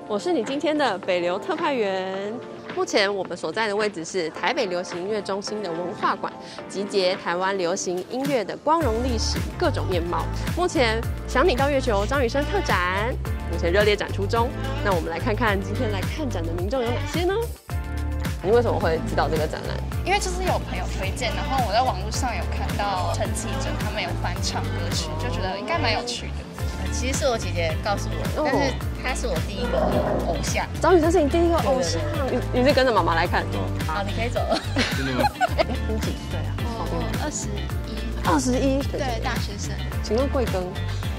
我是你今天的北流特派员。目前我们所在的位置是台北流行音乐中心的文化馆，集结台湾流行音乐的光荣历史各种面貌。目前想你到月球张雨生特展目前热烈展出中。那我们来看看今天来看展的民众有哪些呢？你为什么会知道这个展览？ 因为就是有朋友推荐，然后我在网络上有看到陈绮贞他们有翻唱歌曲，就觉得应该蛮有趣的。 其实是我姐姐告诉我的，但是她是我第一个偶像。 张雨生是你第一个偶像，你是跟着妈妈来看？ 好，你可以走了。 真的吗？ 你几岁啊？ 我 21， 对，大学生。 请问贵庚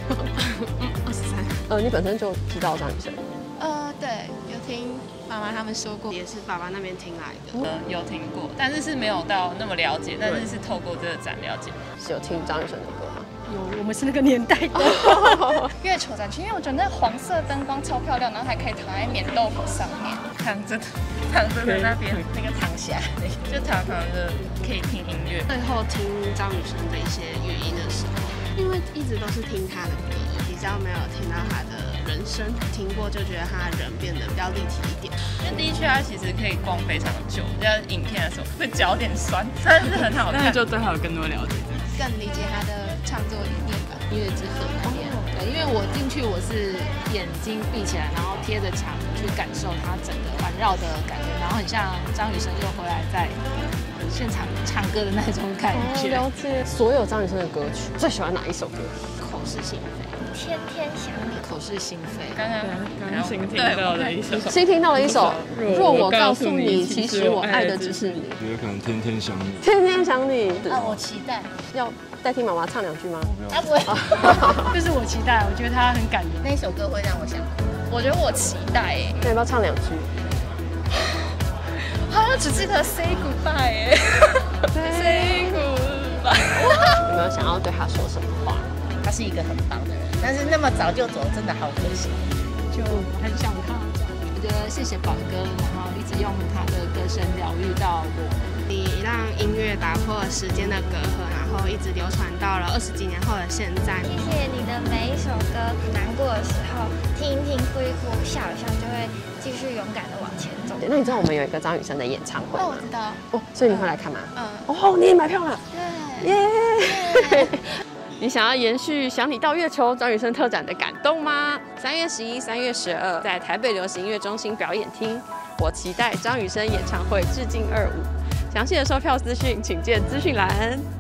23。 你本身就知道张雨生？ 对，有听妈妈他们说过，也是爸爸那边听来的。 有听过，但是没有到那么了解，但是透过这个展了解。 是有听张雨生的歌吗？ 有，我们是那个年代的。 月球展区，因为我觉得那黄色灯光超漂亮，然后还可以躺在棉豆腐上面， 躺着的那边那个躺下，就躺着可以听音乐。 最后听张雨生的一些语音的时候，因为一直都是听他的歌，比较没有听到他的人声，听过就觉得他人变得比较立体一点。 因为第一区它其实可以逛非常久，在影片的时候会脚有点酸，但是很好看。但是就对他有更多了解， 更理解他的创作理念吧。 音乐之河那边，对，因为我进去我是眼睛闭起来，然后贴着墙去感受它整个环绕的感觉，然后很像张雨生又回来在现场唱歌的那种感觉。 了解。所有张雨生的歌曲，最喜欢哪一首歌？ 口是心非， 天天想你， 口是心非。 刚新听到的一首， 新听到了一首《若我告诉你，其实我爱的只是你》。 也有可能天天想你。 天天想你。 我期待。 要代替妈妈唱2句吗？ 他不会。 这是我期待，我觉得他很感人。 那一首歌会让我想哭。 我觉得我期待耶。 那要不要唱2句？ 好像只记得 say goodbye 耶。say goodbye。 有没有想要对他说什么话？ 他是一个很棒的人，但是那么早就走，真的好可惜。 就很想他。我觉得谢谢宝哥，然后一直用他的歌声疗愈到我。你让音乐打破了时间的隔阂，然后一直流传到了20几年后的现在。 谢谢你的每一首歌，难过的时候听一听、哭一哭、笑一笑，就会继续勇敢的往前走。 那你知道我们有一个张雨生的演唱会吗？ 我知道。 所以你会来看吗？你也买票了。 对。 耶！你想要延续想你到月球张雨生特展的感动吗？3月11、3月12在台北流行音乐中心表演厅，我期待张雨生演唱会致敬25。详细的售票资讯，请见资讯栏。